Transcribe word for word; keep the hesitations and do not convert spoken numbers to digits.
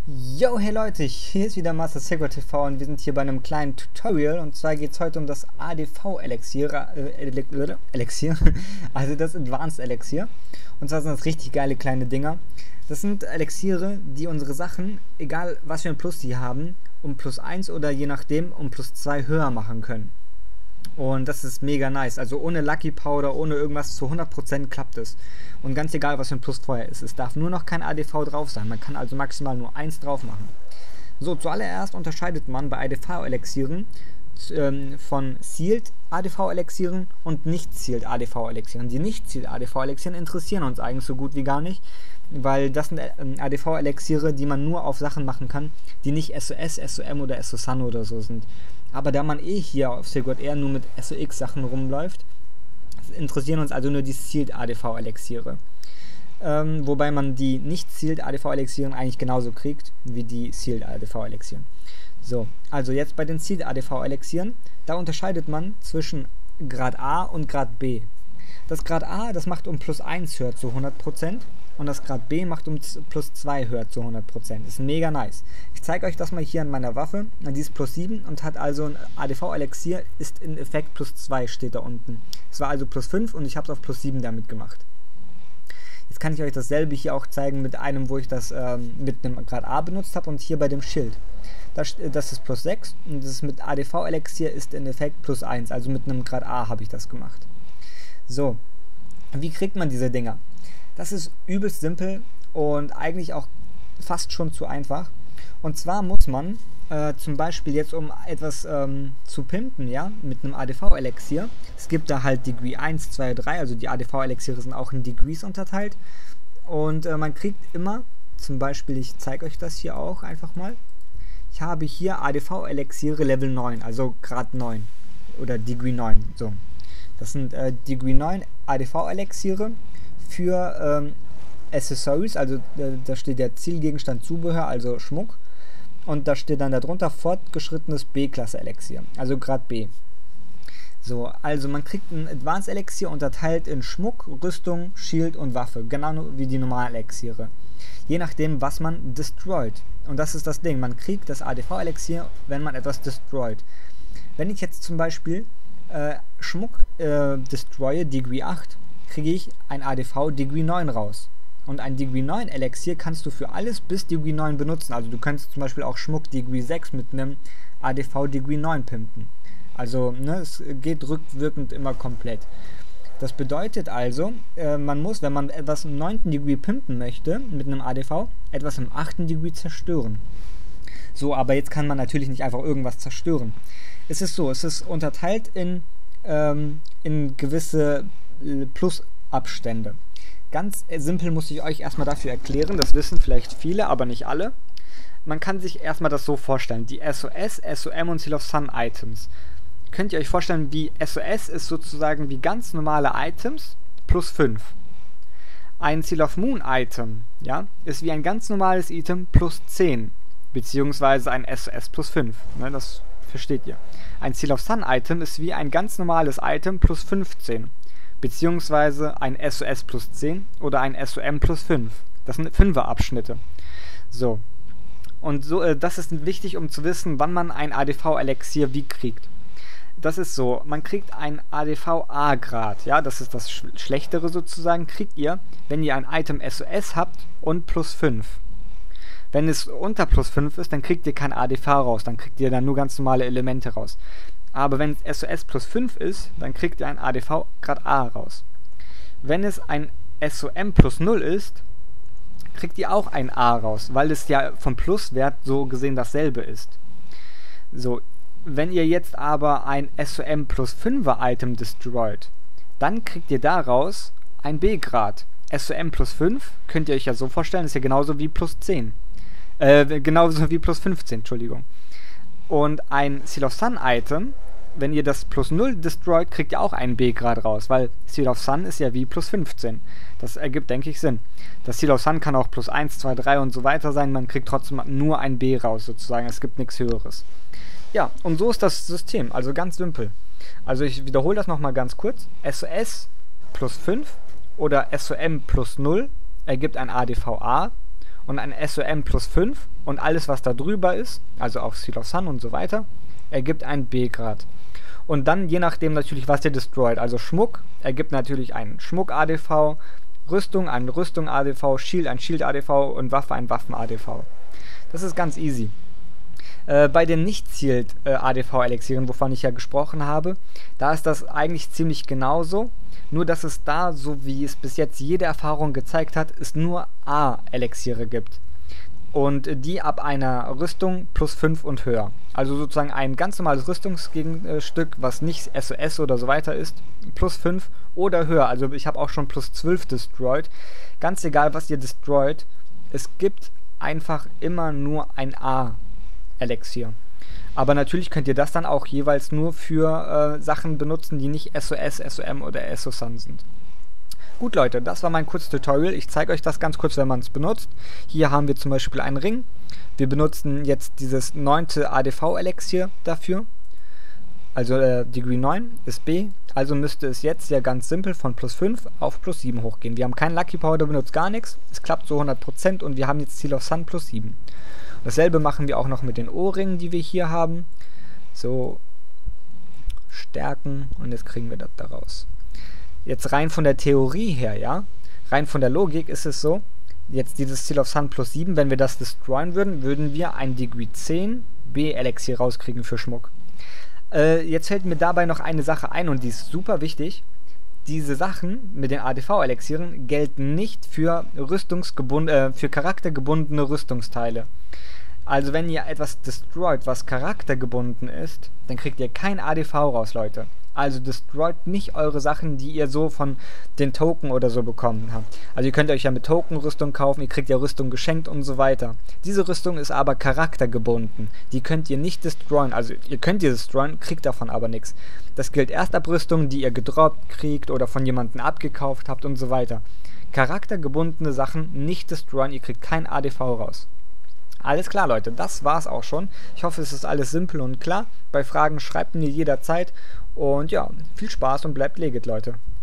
Yo, hey Leute, hier ist wieder Master Secret T V und wir sind hier bei einem kleinen Tutorial, und zwar geht es heute um das A D V-Elixier, äh, Elixier, also das Advanced Elixier. Und zwar sind das richtig geile kleine Dinger. Das sind Elixiere, die unsere Sachen, egal was für ein Plus die haben, um plus eins oder je nachdem um plus zwei höher machen können. Und das ist mega nice, also ohne Lucky Powder, ohne irgendwas, zu hundert Prozent klappt es. Und ganz egal, was für ein Plus vorher ist, es darf nur noch kein A D V drauf sein, man kann also maximal nur eins drauf machen. So, zuallererst unterscheidet man bei A D V-Elixieren ähm, von Sealed A D V-Elixieren und nicht Sealed A D V-Elixieren. Die nicht Sealed A D V-Elixieren interessieren uns eigentlich so gut wie gar nicht, weil das sind ähm, A D V-Elixiere, die man nur auf Sachen machen kann, die nicht S O S, S O M oder S O S A N oder so sind. Aber da man eh hier auf Sigurd eher nur mit S O X Sachen rumläuft, interessieren uns also nur die Sealed A D V-Elixiere. Ähm, wobei man die nicht Sealed A D V-Elixieren eigentlich genauso kriegt wie die Sealed A D V-Elixieren. So, also jetzt bei den Sealed A D V-Elixieren, da unterscheidet man zwischen Grad A und Grad B. Das Grad A, das macht um plus eins höher zu hundert Prozent. Und das Grad B macht um plus zwei höher zu hundert Prozent. Ist mega nice. Ich zeige euch das mal hier an meiner Waffe. Die ist plus sieben und hat also ein A D V-Elixier, ist in Effekt plus zwei, steht da unten. Es war also plus fünf und ich habe es auf plus sieben damit gemacht. Jetzt kann ich euch dasselbe hier auch zeigen mit einem, wo ich das ähm, mit einem Grad A benutzt habe, und hier bei dem Schild. Das, das ist plus sechs und das mit A D V-Elixier ist in Effekt plus eins. Also mit einem Grad A habe ich das gemacht. So, wie kriegt man diese Dinger? Das ist übelst simpel und eigentlich auch fast schon zu einfach. Und zwar muss man äh, zum Beispiel jetzt, um etwas ähm, zu pimpen, ja, mit einem A D V-Elixier, es gibt da halt Degree eins, zwei, drei, also die A D V-Elixiere sind auch in Degrees unterteilt. Und äh, man kriegt immer, zum Beispiel, ich zeige euch das hier auch einfach mal, ich habe hier A D V-Elixiere Level neun, also Grad neun oder Degree neun, so. Das sind äh, Degree neun A D V-Elixiere für ähm, Accessories, also äh, da steht der Zielgegenstand Zubehör, also Schmuck, und da steht dann darunter fortgeschrittenes B-Klasse-Elixier, also Grad B. So, also man kriegt ein Advanced Elixier unterteilt in Schmuck, Rüstung, Shield und Waffe, genau wie die normalen Elixiere. Je nachdem, was man destroyt. Und das ist das Ding, man kriegt das A D V-Elixier, wenn man etwas destroyt. Wenn ich jetzt zum Beispiel äh, Schmuck äh, destroye, Degree acht, kriege ich ein A D V Degree neun raus. Und ein Degree neun Elixier kannst du für alles bis Degree neun benutzen. Also du kannst zum Beispiel auch Schmuck Degree sechs mit einem A D V Degree neun pimpen. Also ne, es geht rückwirkend immer komplett. Das bedeutet also, äh, man muss, wenn man etwas im neunten Degree pimpen möchte, mit einem A D V, etwas im achten Degree zerstören. So, aber jetzt kann man natürlich nicht einfach irgendwas zerstören. Es ist so, es ist unterteilt in, ähm, in gewisse Plusabstände. Ganz simpel muss ich euch erstmal dafür erklären, das wissen vielleicht viele, aber nicht alle. Man kann sich erstmal das so vorstellen, die S O S, S O M und Seal of Sun Items. Könnt ihr euch vorstellen, wie S O S ist sozusagen wie ganz normale Items plus fünf. Ein Seal of Moon Item, ja, ist wie ein ganz normales Item plus zehn, beziehungsweise ein S O S plus fünf, ne, das versteht ihr. Ein Seal of Sun Item ist wie ein ganz normales Item plus fünfzehn, beziehungsweise ein S O S plus zehn oder ein S O M plus fünf. Das sind Fünfer-Abschnitte. So. Und so, äh, das ist wichtig, um zu wissen, wann man ein A D V-Elixier wie kriegt. Das ist so, man kriegt ein A D V A-Grad, ja, das ist das Sch Schlechtere sozusagen, kriegt ihr, wenn ihr ein Item S O S habt und plus fünf. Wenn es unter plus fünf ist, dann kriegt ihr kein A D V raus, dann kriegt ihr dann nur ganz normale Elemente raus. Aber wenn es S O S plus fünf ist, dann kriegt ihr ein A D V Grad A raus. Wenn es ein S O M plus null ist, kriegt ihr auch ein A raus, weil es ja vom Pluswert so gesehen dasselbe ist. So, wenn ihr jetzt aber ein S O M plus fünfer Item destroyt, dann kriegt ihr daraus ein B-Grad. S O M plus fünf könnt ihr euch ja so vorstellen, ist ja genauso wie plus zehn. Äh, genauso wie plus fünfzehn, Entschuldigung. Und ein Seal of Sun Item, wenn ihr das plus null destroyt, kriegt ihr auch einen B-Grad raus, weil Seal of Sun ist ja wie plus fünfzehn. Das ergibt, denke ich, Sinn. Das Seal of Sun kann auch plus eins, zwei, drei und so weiter sein, man kriegt trotzdem nur ein B raus sozusagen, es gibt nichts Höheres. Ja, und so ist das System, also ganz simpel. Also ich wiederhole das nochmal ganz kurz. S O S plus fünf oder S O M plus null ergibt ein A D V A und ein S O M plus fünf und alles, was da drüber ist, also auch Seal of Sun und so weiter, ergibt ein B-Grad. Und dann, je nachdem natürlich, was ihr destroyt, also Schmuck ergibt natürlich einen Schmuck-A D V, Rüstung ein Rüstung-A D V, Shield ein Shield-A D V und Waffe ein Waffen-A D V. Das ist ganz easy. Äh, bei den Nicht-Sealed-A D V-Elixieren, wovon ich ja gesprochen habe, da ist das eigentlich ziemlich genauso, nur dass es da, so wie es bis jetzt jede Erfahrung gezeigt hat, es nur A-Elixiere gibt. Und die ab einer Rüstung plus fünf und höher. Also sozusagen ein ganz normales Rüstungsgegenstück, was nicht S O S oder so weiter ist, plus fünf oder höher. Also ich habe auch schon plus zwölf destroyed. Ganz egal, was ihr destroyt, es gibt einfach immer nur ein A-Elixier. Aber natürlich könnt ihr das dann auch jeweils nur für äh, Sachen benutzen, die nicht S O S, S O M oder S O Sun sind. Gut Leute, das war mein kurzes Tutorial. Ich zeige euch das ganz kurz, wenn man es benutzt. Hier haben wir zum Beispiel einen Ring. Wir benutzen jetzt dieses neunte A D V-Elixier dafür. Also äh, Degree neun ist B. Also müsste es jetzt ja ganz simpel von plus fünf auf plus sieben hochgehen. Wir haben keinen Lucky Powder, benutzt gar nichts. Es klappt so hundert Prozent und wir haben jetzt Seal of Sun plus sieben. Dasselbe machen wir auch noch mit den Ohrringen, die wir hier haben. So, stärken und jetzt kriegen wir das daraus. Jetzt rein von der Theorie her, ja, rein von der Logik ist es so, jetzt dieses Seal of Sun plus sieben, wenn wir das destroyen würden, würden wir ein Degree zehn B-Elixier rauskriegen für Schmuck. Äh, jetzt fällt mir dabei noch eine Sache ein und die ist super wichtig. Diese Sachen mit den A D V-Elixieren gelten nicht für, Rüstungsgebund äh, für charaktergebundene Rüstungsteile. Also wenn ihr etwas destroyt, was charaktergebunden ist, dann kriegt ihr kein A D V raus, Leute. Also destroyt nicht eure Sachen, die ihr so von den Token oder so bekommen habt. Also ihr könnt euch ja mit Token Rüstung kaufen, ihr kriegt ja Rüstung geschenkt und so weiter. Diese Rüstung ist aber charaktergebunden. Die könnt ihr nicht destroyen. Also ihr könnt die destroyen, kriegt davon aber nichts. Das gilt erst ab Rüstungen, die ihr gedroppt kriegt oder von jemandem abgekauft habt und so weiter. Charaktergebundene Sachen nicht destroyen, ihr kriegt kein A D V raus. Alles klar, Leute, das war's auch schon. Ich hoffe, es ist alles simpel und klar. Bei Fragen schreibt mir jederzeit. Und ja, viel Spaß und bleibt legit, Leute.